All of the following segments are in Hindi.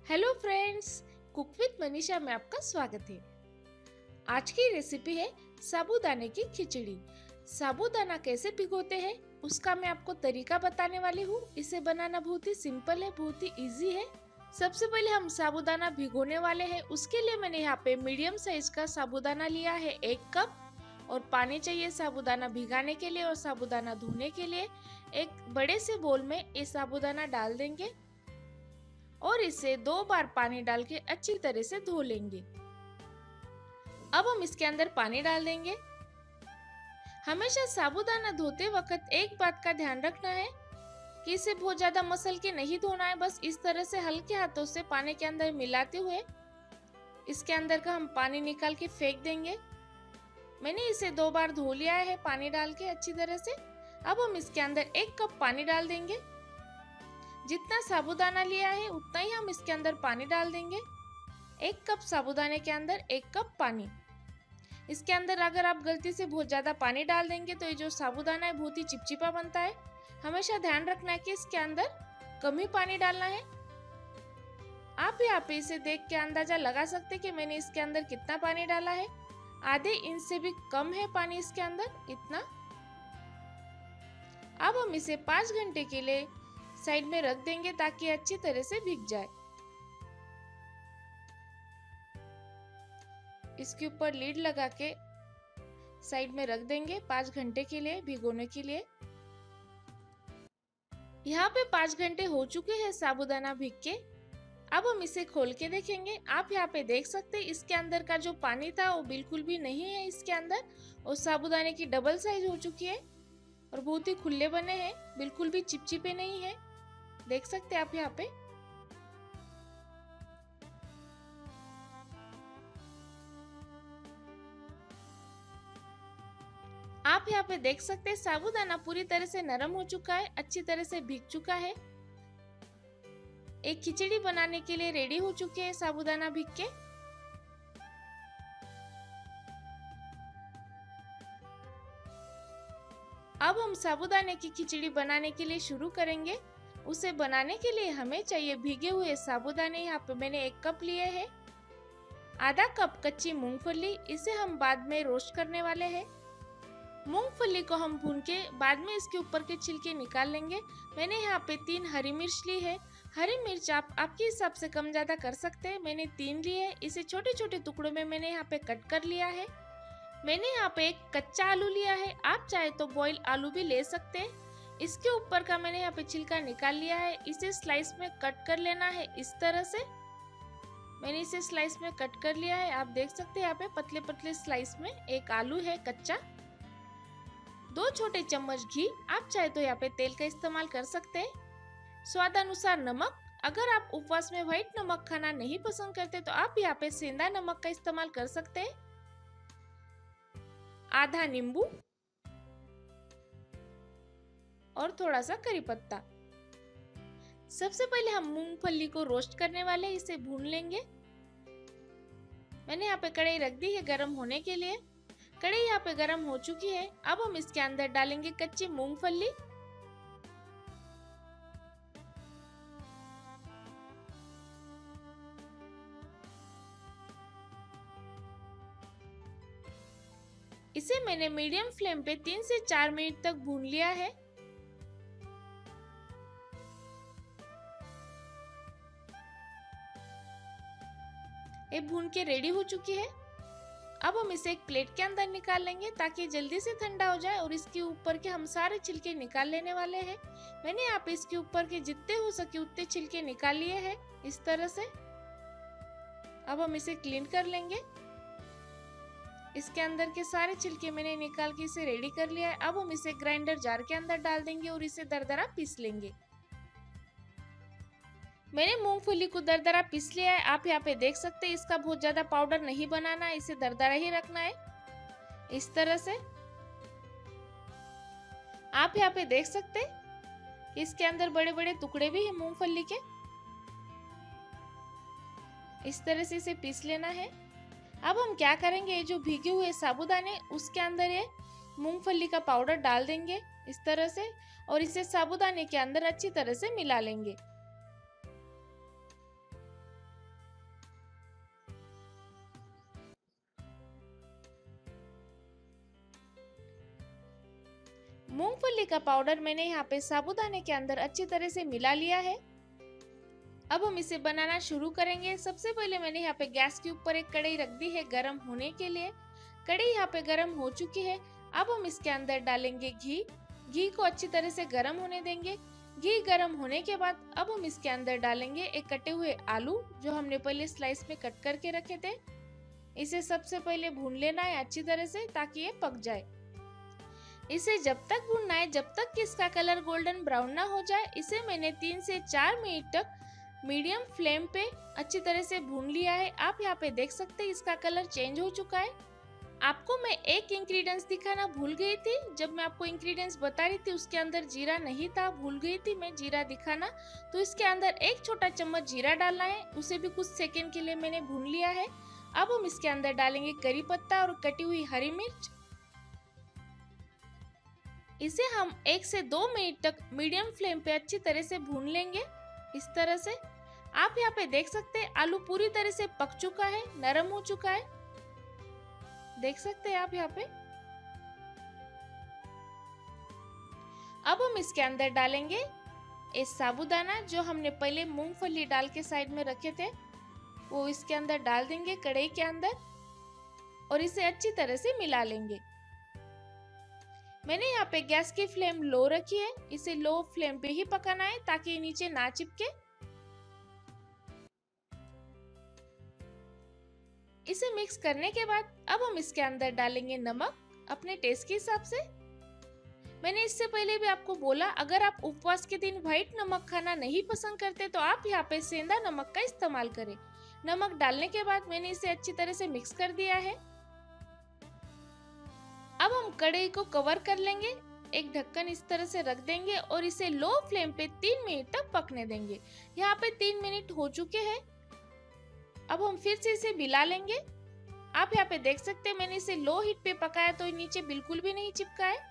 Hello friends, cook with Manisha में आपका स्वागत है। आज की रेसिपी है साबूदाने की खिचड़ी। साबूदाना कैसे भिगोते हैं उसका मैं आपको तरीका बताने वाली हूँ। इसे बनाना बहुत ही सिंपल है, बहुत ही इजी है। सबसे पहले हम साबूदाना भिगोने वाले हैं। उसके लिए मैंने यहाँ पे मीडियम साइज का साबूदाना लिया है 1 कप, और पानी चाहिए साबूदाना भिगाने के लिए और साबूदाना धोने के लिए। एक बड़े से बोल में ये साबूदाना डाल देंगे और इसे 2 बार पानी डाल के अच्छी तरह से धो लेंगे। अब हम इसके अंदर पानी डाल देंगे। हमेशा साबूदाना धोते वक्त एक बात का ध्यान रखना है कि इसे बहुत ज्यादा मसल के नहीं धोना है। बस इस तरह से हल्के हाथों से पानी के अंदर मिलाते हुए इसके अंदर का हम पानी निकाल के फेंक देंगे। मैंने इसे 2 बार धो लिया है पानी डाल के अच्छी तरह से। अब हम इसके अंदर 1 कप पानी डाल देंगे। जितना साबूदाना लिया है उतना ही हम इसके अंदर पानी डाल देंगे। 1 कप साबूदाने के अंदर 1 कप पानी। इसके अंदर अगर आप गलती से बहुत ज्यादा पानी डाल देंगे तो ये जो साबूदाना है बहुत ही चिपचिपा बनता है। हमेशा ध्यान रखना है कि इसके अंदर कम ही पानी डालना है। आप यहाँ पे इसे देख के अंदाजा लगा सकते हैं कि मैंने इसके अंदर कितना पानी डाला है। आधे इंच से भी कम है पानी इसके अंदर, इतना। अब हम इसे 5 घंटे के लिए साइड में रख देंगे ताकि अच्छी तरह से भीग जाए। इसके ऊपर लीड लगा के साइड में रख देंगे 5 घंटे के लिए भिगोने के लिए। यहाँ पे 5 घंटे हो चुके हैं साबूदाना भीग के। अब हम इसे खोल के देखेंगे। आप यहाँ पे देख सकते हैं इसके अंदर का जो पानी था वो बिल्कुल भी नहीं है इसके अंदर, और साबूदाने की डबल साइज हो चुकी है और बहुत ही खुले बने हैं, बिल्कुल भी चिपचिपे नहीं है। देख सकते हैं आप यहाँ पे। आप यहाँ पे देख सकते हैं साबूदाना पूरी तरह से नरम हो चुका है, अच्छी तरह से भीग चुका है। एक खिचड़ी बनाने के लिए रेडी हो चुके हैं साबूदाना भीग के। अब हम साबूदाने की खिचड़ी बनाने के लिए शुरू करेंगे। उसे बनाने के लिए हमें चाहिए भीगे हुए साबूदाने। यहाँ पे मैंने 1 कप लिए हैं। आधा कप कच्ची मूंगफली, इसे हम बाद में रोस्ट करने वाले हैं। मूंगफली को हम भून के बाद में इसके ऊपर के छिलके निकाल लेंगे। मैंने यहाँ पे 3 हरी मिर्च ली है। हरी मिर्च आप आपके हिसाब से कम ज्यादा कर सकते हैं। मैंने 3 लिए है। इसे छोटे छोटे टुकड़ों में मैंने यहाँ पे कट कर लिया है। मैंने यहाँ पे एक कच्चा आलू लिया है। आप चाहे तो बॉयल आलू भी ले सकते हैं। इसके ऊपर का मैंने यहाँ पे छिलका निकाल लिया है। इसे स्लाइस में कट कर लेना है इस तरह से। मैंने इसे स्लाइस में कट कर लिया है। आप देख सकते हैं यहाँ पे पतले पतले स्लाइस में एक आलू है कच्चा। 2 छोटे चम्मच घी, आप चाहे तो यहाँ पे तेल का इस्तेमाल कर सकते हैं। स्वाद अनुसार नमक। अगर आप उपवास में व्हाइट नमक खाना नहीं पसंद करते तो आप यहाँ पे सेंधा नमक का इस्तेमाल कर सकते हैं। आधा नींबू और थोड़ा सा करी पत्ता। सबसे पहले हम मूंगफली को रोस्ट करने वाले, इसे भून लेंगे। मैंने यहाँ पे कढ़ाई रख दी है गरम होने के लिए। कढ़ाई यहाँ पे गरम हो चुकी है। अब हम इसके अंदर डालेंगे कच्ची मूंगफली। इसे मैंने मीडियम फ्लेम पे 3 से 4 मिनट तक भून लिया है। ये भून के रेडी हो चुकी है। अब हम इसे एक प्लेट के अंदर निकाल लेंगे ताकि जल्दी से ठंडा हो जाए, और इसके ऊपर के हम सारे छिलके निकाल लेने वाले हैं। मैंने यहाँ पे इसके ऊपर के जितने हो सके उतने छिलके निकाल लिए हैं इस तरह से। अब हम इसे क्लीन कर लेंगे। इसके अंदर के सारे छिलके मैंने निकाल के इसे रेडी कर लिया है। अब हम इसे ग्राइंडर जार के अंदर डाल देंगे और इसे दरदरा पीस लेंगे। मैंने मूंगफली को दरदरा पीस लिया है। आप यहाँ पे देख सकते हैं इसका बहुत ज्यादा पाउडर नहीं बनाना है, इसे दरदरा ही रखना है इस तरह से। आप यहाँ पे देख सकते हैं कि इसके अंदर बड़े बड़े टुकड़े भी हैं मूंगफली के। इस तरह से इसे पीस लेना है। अब हम क्या करेंगे, ये जो भीगे हुए साबूदाने उसके अंदर ये मूंगफली का पाउडर डाल देंगे इस तरह से, और इसे साबूदाने के अंदर अच्छी तरह से मिला लेंगे। मूंगफली का पाउडर मैंने यहाँ पे साबूदाने के अंदर अच्छी तरह से मिला लिया है। अब हम इसे बनाना शुरू करेंगे। सबसे पहले मैंने यहाँ पे गैस के ऊपर एक कढ़ाई रख दी है गरम होने के लिए। कढ़ाई यहाँ पे गरम हो चुकी है। अब हम इसके अंदर डालेंगे घी। घी को अच्छी तरह से गरम होने देंगे। घी गरम होने के बाद अब हम इसके अंदर डालेंगे एक कटे हुए आलू जो हमने पहले स्लाइस में कट करके रखे थे। इसे सबसे पहले भून लेना है अच्छी तरह से ताकि ये पक जाए। इसे जब तक भूनना है जब तक कि इसका कलर गोल्डन ब्राउन ना हो जाए। इसे मैंने 3 से 4 मिनट तक मीडियम फ्लेम पे अच्छी तरह से भून लिया है। आप यहाँ पे देख सकते हैं इसका कलर चेंज हो चुका है। आपको मैं एक इंग्रेडिएंट्स दिखाना भूल गई थी। जब मैं आपको इंग्रेडिएंट्स बता रही थी उसके अंदर जीरा नहीं था, भूल गई थी मैं जीरा दिखाना। तो इसके अंदर 1 छोटा चम्मच जीरा डालना है। उसे भी कुछ सेकंड के लिए मैंने भून लिया है। अब हम इसके अंदर डालेंगे करी पत्ता और कटी हुई हरी मिर्च। इसे हम 1 से 2 मिनट तक मीडियम फ्लेम पे अच्छी तरह से भून लेंगे। इस तरह से आप यहाँ पे देख सकते हैं आलू पूरी तरह से पक चुका है, नरम हो चुका है। देख सकते हैं आप यहाँ पे। अब हम इसके अंदर डालेंगे ये साबूदाना जो हमने पहले मूंगफली डाल के साइड में रखे थे, वो इसके अंदर डाल देंगे कढ़ाई के अंदर और इसे अच्छी तरह से मिला लेंगे। मैंने यहाँ पे गैस की फ्लेम लो रखी है। इसे लो फ्लेम पे ही पकाना है ताकि ये नीचे ना चिपके। इसे मिक्स करने के बाद अब हम इसके अंदर डालेंगे नमक अपने टेस्ट के हिसाब से। मैंने इससे पहले भी आपको बोला अगर आप उपवास के दिन व्हाइट नमक खाना नहीं पसंद करते तो आप यहाँ पे सेंधा नमक का इस्तेमाल करें। नमक डालने के बाद मैंने इसे अच्छी तरह से मिक्स कर दिया है। अब हम कढ़ाई को कवर कर लेंगे, एक ढक्कन इस तरह से रख देंगे और इसे लो फ्लेम पे 3 मिनट तक पकने देंगे। यहाँ पे 3 मिनट हो चुके हैं। अब हम फिर से इसे मिला लेंगे। आप यहाँ पे देख सकते हैं मैंने इसे लो हीट पे पकाया तो नीचे बिल्कुल भी नहीं चिपका है।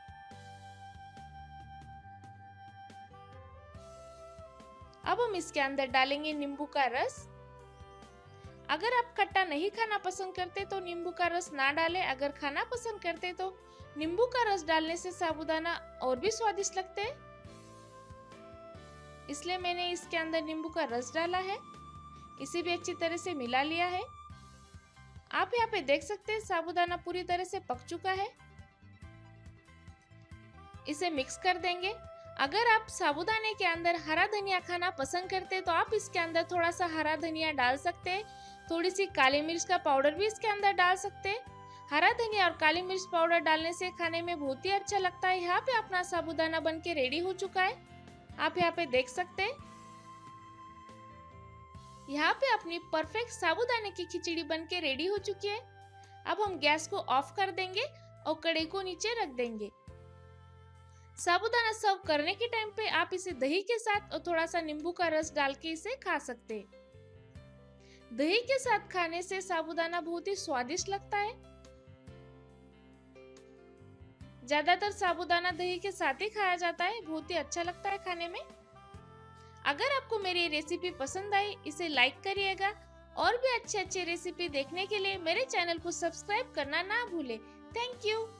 अब हम इसके अंदर डालेंगे नींबू का रस। अगर आप खट्टा नहीं खाना पसंद करते तो नींबू का रस ना डालें। अगर खाना पसंद करते तो नींबू का रस डालने से साबूदाना और भी स्वादिष्ट लगते हैं, इसलिए मैंने इसके अंदर नींबू का रस डाला है। इसे भी अच्छी तरह से मिला लिया है। आप यहाँ पे देख सकते हैं साबूदाना पूरी तरह से पक चुका है। इसे मिक्स कर देंगे। अगर आप साबूदाने के अंदर हरा धनिया खाना पसंद करते तो आप इसके अंदर थोड़ा सा हरा धनिया डाल सकते हैं। थोड़ी सी काली मिर्च का पाउडर भी इसके अंदर डाल सकते हैं। हरा धनिया और काली मिर्च पाउडर डालने से खाने में बहुत ही अच्छा लगता है। यहाँ पे अपना साबूदाना बन के रेडी हो चुका है। आप यहाँ पे देख सकते हैं। यहाँ पे अपनी परफेक्ट साबूदाने की खिचड़ी बन के रेडी हो चुकी है। अब हम गैस को ऑफ कर देंगे और कढ़ाई को नीचे रख देंगे। साबूदाना सर्व करने के टाइम पे आप इसे दही के साथ और थोड़ा सा नींबू का रस डाल के इसे खा सकते हैं। दही के साथ खाने से साबूदाना बहुत ही स्वादिष्ट लगता है। ज्यादातर साबूदाना दही के साथ ही खाया जाता है, बहुत ही अच्छा लगता है खाने में। अगर आपको मेरी रेसिपी पसंद आई इसे लाइक करिएगा और भी अच्छे अच्छे रेसिपी देखने के लिए मेरे चैनल को सब्सक्राइब करना ना भूले। Thank you.